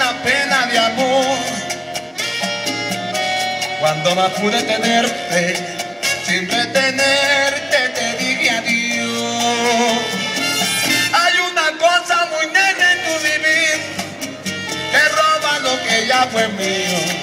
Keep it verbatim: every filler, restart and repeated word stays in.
una pena de amor. Cuando más pude tenerte, sin retenerte, te dije adiós. Hay una cosa muy negra en tu vivir que roba lo que ya fue mío.